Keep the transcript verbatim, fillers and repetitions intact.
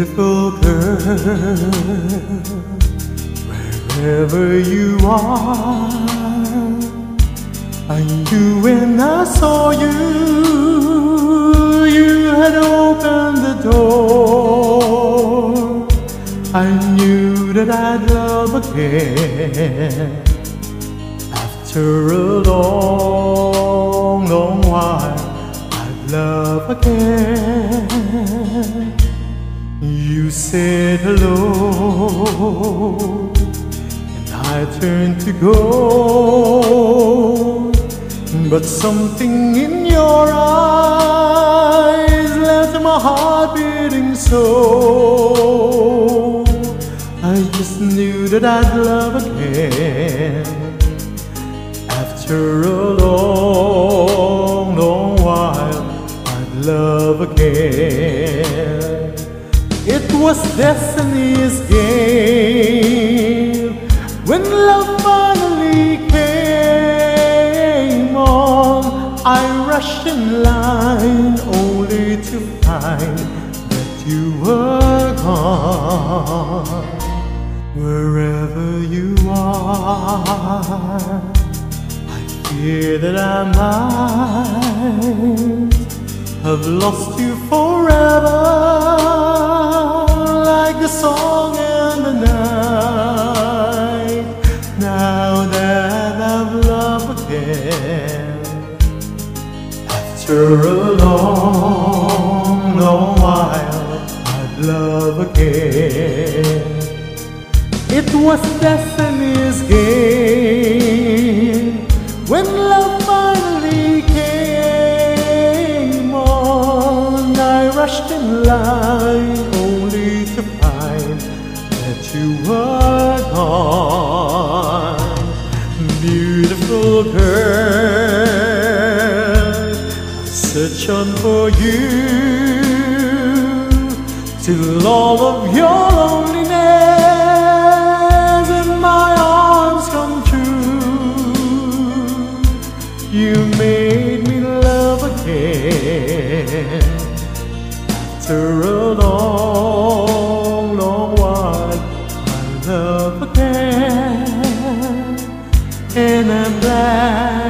beautiful girl, wherever you are, I knew when I saw you, you had opened the door. I knew that I'd love again. After a long, long while, I'd love again. You said hello, and I turned to go, but something in your eyes left my heart beating so. I just knew that I'd love again. After a long, long while, I'd love again. It was destiny's game when love finally came on. I rushed in line only to find that you were gone. Wherever you are, I fear that I might have lost you forever, like the song in the night. Now that I've loved again, after a long, long while, I'd love again. It was destiny's game when love finally came on. I rushed in line only to find that you were gone. Beautiful girl, I searched on for you till all of your loneliness in my arms come true. You made me love again. After a long, long while, I love again, and I'm glad